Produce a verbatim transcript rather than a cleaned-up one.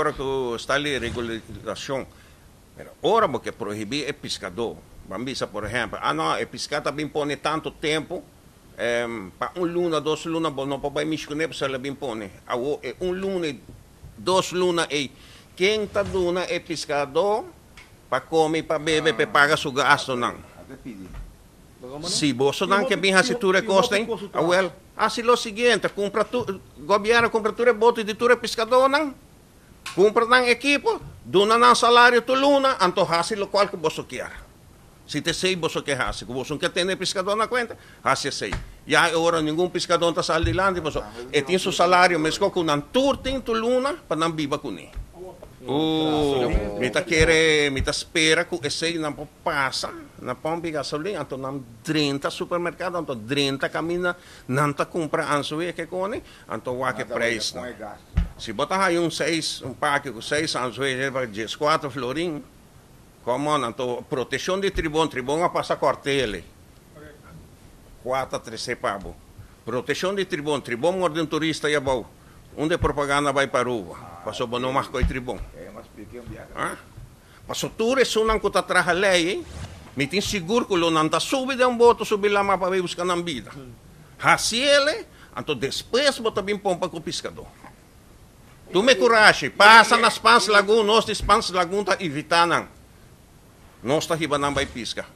agora que está ali a regulação. Ora, porque proibir é pescador. Bambisa, por exemplo, ah não, é pescar também põe tanto tempo, é, para um luna, dois lunas, não pode me esconder, porque ela bem põe. Um luna, dois lunas, e quem está dando é pescador, para comer, para beber, para pagar seu gasto, não. Se você não quer bem a cintura costa, hein? Well, assim é o seguinte, compra tu, governo compra tudo bote de tudo pescador, não? Compra na equipe, dona na salário tu luna, então assim o qual que você quer. Se te sei, você quer assim, você não quer ter pescador na conta, assim sei. E agora nenhum pescador está saindo de lá, e tem seu salário, mas com um tour tem tu luna, para não viver com ele. Oh, me tá querendo, me tá espera que esse não passa, não pode gasolina, então não trinta supermercado, então trinta caminha, não tá compra ançoe que cone, então o que preço. Se botar aí um seis, um pack com seis ançoe, vai dizer quatro florim, como não, então proteção de tribão, tribão a passar quartel, quatro três pavo, proteção de tribão, tribão mordendo turista e bom, onde propaganda vai para rua. Passou bom não marcou o tribão. Ah? Passou tudo isso não que está atrás da lei, hein? Me tem seguro que o não está subindo de um boto, subir lá para ver buscar na vida. Assim ele, então depois bota bem pompa com o pescador. Tu me coragem, passa nas pans lagoon, nós nas pans lagoon está evitando. Nós está riba não vai pisca.